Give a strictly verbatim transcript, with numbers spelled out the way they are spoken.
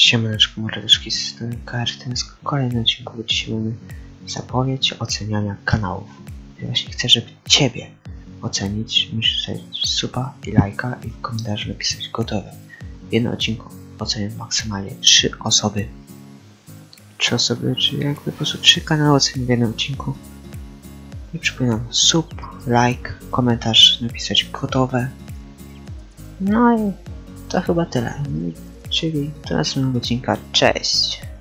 Siemaneczko, mordeczki z strony Kartyn. W kolejnym odcinku dzisiaj mamy zapowiedź oceniania kanałów. Jeśli chcę, żeby Ciebie ocenić, musisz zostawić suba i lajka i w komentarzu napisać gotowe. W jednym odcinku ocenię maksymalnie trzy osoby. trzy osoby, czyli jakby po prostu trzy kanały ocenię w jednym odcinku. I przypominam, sub, like, komentarz, napisać gotowe. No i to chyba tyle. Czyli do następnego odcinka. Cześć!